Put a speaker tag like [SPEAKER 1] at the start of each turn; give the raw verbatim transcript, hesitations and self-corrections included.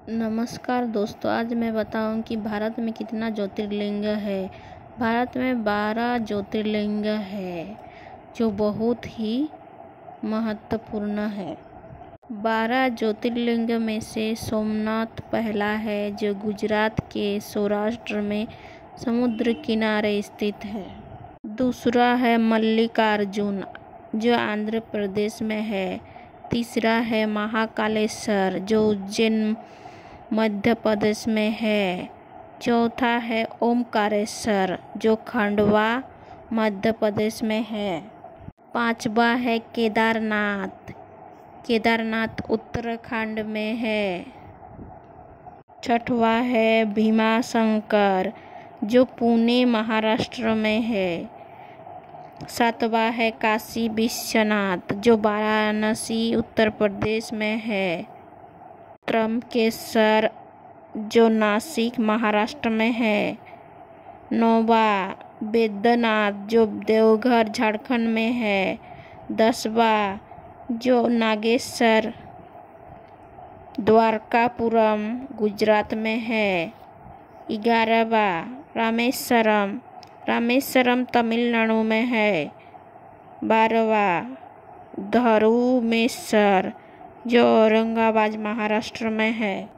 [SPEAKER 1] नमस्कार दोस्तों, आज मैं बताऊं कि भारत में कितना ज्योतिर्लिंग है। भारत में बारह ज्योतिर्लिंग है जो बहुत ही महत्वपूर्ण है। बारह ज्योतिर्लिंग में से सोमनाथ पहला है जो गुजरात के सौराष्ट्र में समुद्र किनारे स्थित है। दूसरा है मल्लिकार्जुन जो आंध्र प्रदेश में है। तीसरा है महाकालेश्वर जो उज्जैन मध्य प्रदेश में है। चौथा है ओमकारेश्वर जो खंडवा मध्य प्रदेश में है। पांचवा है केदारनाथ केदारनाथ उत्तराखंड में है। छठवा है भीमाशंकर जो पुणे महाराष्ट्र में है। सातवां है काशी विश्वनाथ जो वाराणसी उत्तर प्रदेश में है। त्र्यंबकेश्वर जो नासिक महाराष्ट्र में है। नौवां बैद्यनाथ जो देवघर झारखंड में है। दसवां जो नागेश्वर द्वारकापुरम गुजरात में है। ग्यारहवां रामेश्वरम रामेश्वरम तमिलनाडु में है। बारहवां धरुमेश्वर जो औरंगाबाद महाराष्ट्र में है।